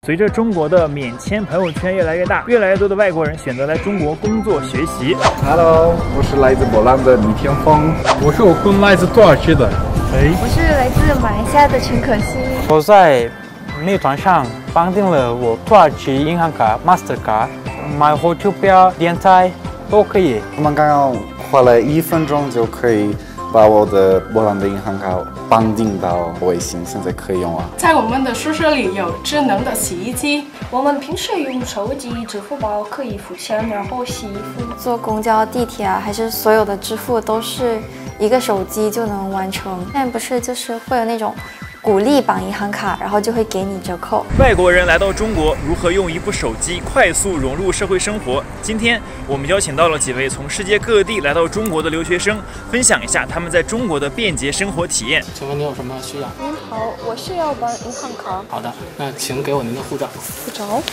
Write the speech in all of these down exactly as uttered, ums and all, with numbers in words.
随着中国的免签朋友圈越来越大，越来越多的外国人选择来中国工作学习。 Hello， 我是来自波兰的李天峰。 我是我坤，来自土耳其的。 哎， 我是来自马来西亚的陈可欣。 我在美团上绑定了我土耳其银行卡 Mastercard， 买火车票、电台都可以。 我们刚刚花了一分钟就可以把我的波兰的银行卡绑定到微信，现在可以用啊。 在我们的宿舍里有智能的洗衣机， 我们平时用手机、支付宝可以付钱，然后洗衣服。坐公交、地铁啊，还是所有的支付都是一个手机就能完成。现在不是就是会有那种鼓励绑银行卡，然后就会给你折扣。 外国人来到中国，如何用一部手机快速融入社会生活？今天我们邀请到了几位从世界各地来到中国的留学生，分享一下他们在中国的便捷生活体验。 请问您有什么需要？ 您好，我是要绑银行卡。 好的，那请给我您的护照。 护照。 好，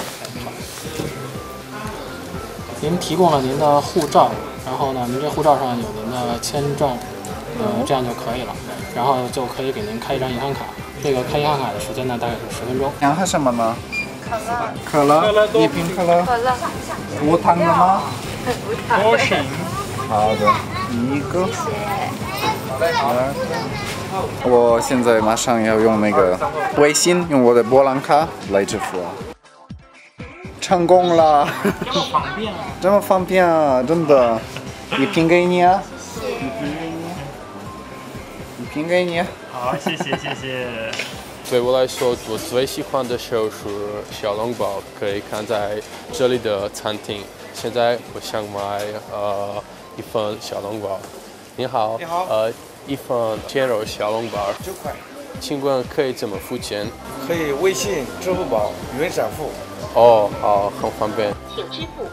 您提供了您的护照，然后呢，您这护照上有您的签证，呃，这样就可以了，然后就可以给您开一张银行卡。这个开银行卡的时间呢，大概是十分钟。 想喝什么呢？ 可乐。 可乐，一瓶可乐。 可乐。 无糖的吗？ 无糖。 多少？ 好的，一个。好的。我现在马上要用那个微信，用我的波兰卡来支付啊。成功了！ 这么方便啊！ 这么方便啊，真的。一瓶给你啊。一瓶给你。一瓶给你。 好，谢谢谢谢。 对我来说，我最喜欢的食物是小笼包，可以看在这里的餐厅。现在我想买呃一份小笼包。你好， 你好， 呃一份煎肉小笼包。 九块。 请问可以怎么付钱？ 可以微信、支付宝、云闪付。 哦，好，很方便。 请支付。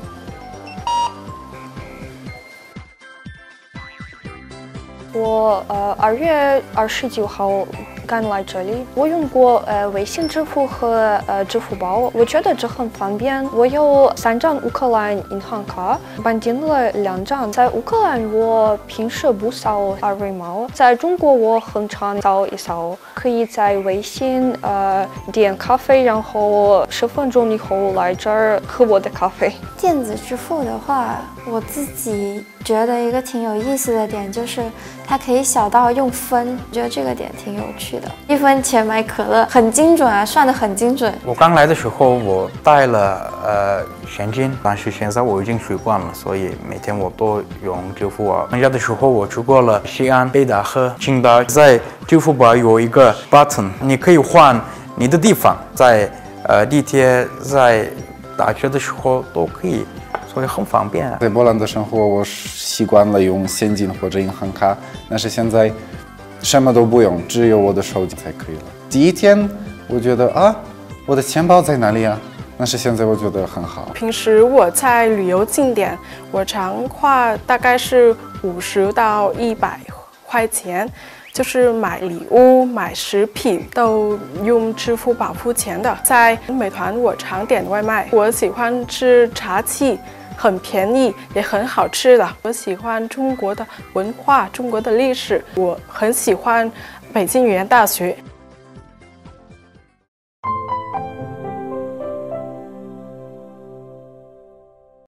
我呃二月二十九号刚来这里，我用过呃微信支付和呃支付宝，我觉得这很方便。我有三张乌克兰银行卡，绑定了两张。在乌克兰我平时不扫二维码，在中国我很常扫一扫。可以在微信呃点咖啡，然后十分钟以后来这儿喝我的咖啡。电子支付的话，我自己觉得一个挺有意思的点就是它可以小到用分，我觉得这个点挺有趣的。一分钱买可乐，很精准啊，算得很精准。 我刚来的时候我带了呃现金，但是现在我已经习惯了，所以每天我都用支付宝。放假的时候我去过了西安、北大和青岛，在支付宝有一个 button， 你可以换你的地方，在呃地铁、在打车的时候都可以。所以很方便啊。 在波兰的生活，我习惯了用现金或者银行卡，但是现在什么都不用，只有我的手机才可以了。第一天我觉得啊，我的钱包在哪里啊？但是现在我觉得很好。 平时我在旅游景点，我常花大概是五十到一百块钱，就是买礼物、买食品都用支付宝付钱的。在美团我常点外卖，我喜欢吃茶记。很便宜，也很好吃的。我喜欢中国的文化，中国的历史。我很喜欢北京语言大学。